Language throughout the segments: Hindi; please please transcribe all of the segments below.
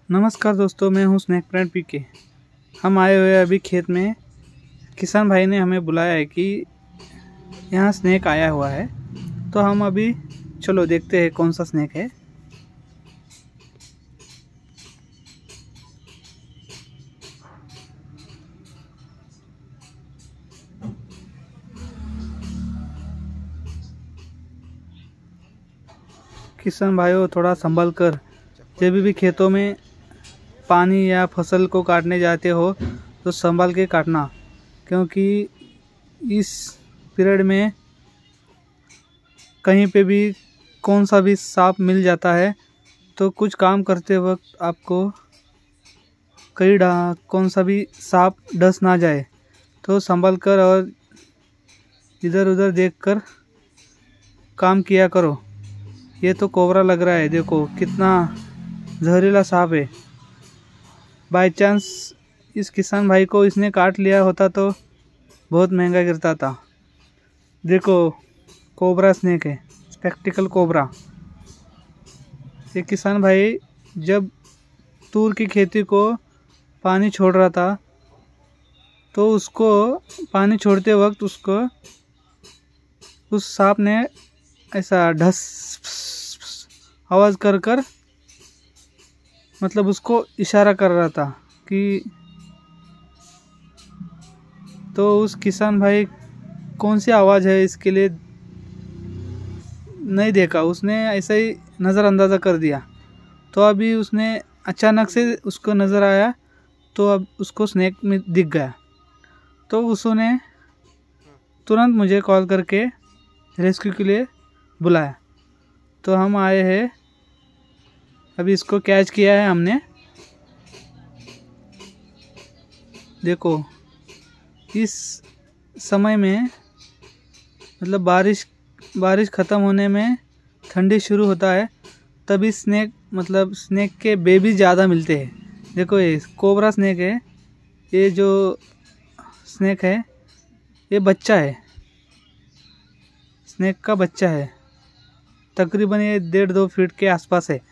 नमस्कार दोस्तों, मैं हूं स्नैक फ्रेंड पीके। हम आए हुए अभी खेत में। किसान भाई ने हमें बुलाया है कि यहाँ स्नैक आया हुआ है, तो हम अभी चलो देखते हैं कौन सा स्नैक है। किसान भाइयों, थोड़ा संभल कर, जब भी खेतों में पानी या फसल को काटने जाते हो तो संभल के काटना, क्योंकि इस पीरियड में कहीं पे भी कौन सा भी सांप मिल जाता है, तो कुछ काम करते वक्त आपको कौन सा भी सांप डस ना जाए, तो संभल कर और इधर उधर देखकर काम किया करो। ये तो कोबरा लग रहा है, देखो कितना जहरीला सांप है। बाय चांस इस किसान भाई को इसने काट लिया होता तो बहुत महंगा गिरता था। देखो कोबरा स्नेक है, स्पेक्टिकल कोबरा। ये किसान भाई जब तूर की खेती को पानी छोड़ रहा था, तो उसको पानी छोड़ते वक्त उसको उस सांप ने ऐसा ढस आवाज़ कर कर मतलब उसको इशारा कर रहा था कि, तो उस किसान भाई कौन सी आवाज़ है इसके लिए नहीं देखा, उसने ऐसा ही नज़रअंदाज़ा कर दिया। तो अभी उसने अचानक से उसको नज़र आया, तो अब उसको स्नैक में दिख गया, तो उसने तुरंत मुझे कॉल करके रेस्क्यू के लिए बुलाया। तो हम आए हैं, अभी इसको कैच किया है हमने। देखो इस समय में मतलब बारिश ख़त्म होने में ठंडी शुरू होता है, तभी स्नैक के बेबी ज़्यादा मिलते हैं। देखो ये कोबरा स्नैक है, ये जो स्नैक है ये बच्चा है, स्नैक का बच्चा है। तकरीबन ये 1.5-2 फीट के आसपास है।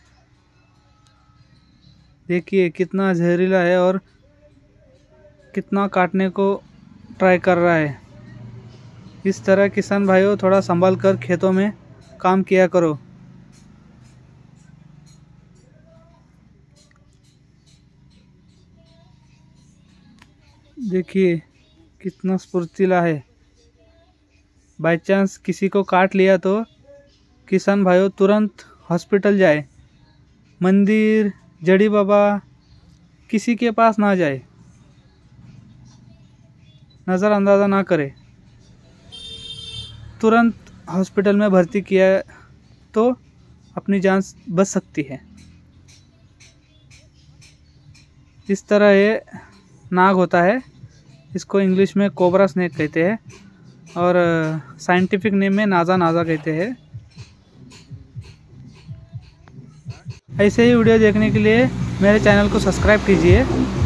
देखिए कितना जहरीला है और कितना काटने को ट्राई कर रहा है। इस तरह किसान भाइयों, थोड़ा संभाल कर खेतों में काम किया करो। देखिए कितना स्फूर्तिला है। बाय चांस किसी को काट लिया तो किसान भाइयों तुरंत हॉस्पिटल जाए, मंदिर, जड़ी बाबा किसी के पास ना जाए, नज़रअंदाज़ा ना करे, तुरंत हॉस्पिटल में भर्ती किया तो अपनी जान बच सकती है। इस तरह ये नाग होता है, इसको इंग्लिश में कोबरा स्नेक कहते हैं और साइंटिफिक नेम में नाजा कहते हैं। ऐसे ही वीडियो देखने के लिए मेरे चैनल को सब्सक्राइब कीजिए।